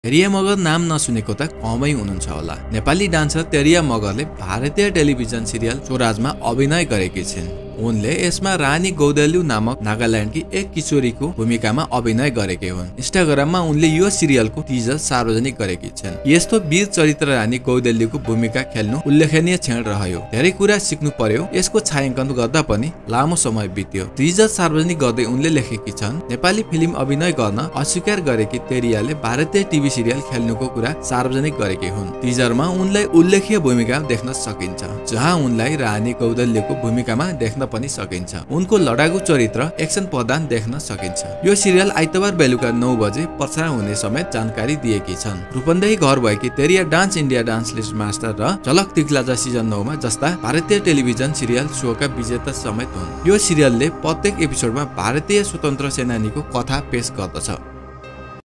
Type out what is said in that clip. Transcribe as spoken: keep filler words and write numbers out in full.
तेरिया मगर नाम नसुनेको त कमै हुनुहुन्छ होला। नेपाली डान्सर तेरिया मगरले भारतीय टेलिभिजन सिरियल स्वराजमा अभिनय गरेकी छिन्। उनले यसमा रानी गौदल्यु नामक नागाल्यान्डकी एक किशोरीको भूमिकामा अभिनय गरेकी हुन्। इन्स्टाग्राममा उनले यो सिरियलको टिजर सार्वजनिक गरेकी छिन्। यस्तो वीर चरित्र रानी गौदल्युको भूमिका खेल्नु उल्लेखनीय क्षण रह्यो। धेरै कुरा सिक्नु पर्यो। यसको छायाङ्कन गर्दा पनि लामो समय बित्यो। टिजर सार्वजनिक गर्दै उनले लेखेकी छन्, नेपाली फिल्म अभिनय गर्न अस्वीकार गरेकी तेरियाले भारतीय टिभी सिरियल खेल्नुको कुरा सार्वजनिक गरेकी हुन्। टिजरमा उनलाई उल्लेख्य भूमिका देख्न सकिन्छ, जहाँ उनलाई रानी गौदल्युको भूमिकामा देख्न पनि सकिन्छ। उनको लडाकु चरित्र एक्सन प्रदान देख्न सकिन्छ। यो सिरियल आइतबार बेलुका नौ बजे प्रसारण हुने समेत जानकारी दिएकी छन्। रूपन्देही घर भएकी तेरिया dance India dance list master र झलक दिखलाजा सिजन नौ मा जस्ता भारतीय टेलिभिजन सिरियल शोका विजेता समेत हुन्। यो सिरियलले प्रत्येक एपिसोडमा भारतीय स्वतन्त्र सेनानीको कथा पेश गर्दछ।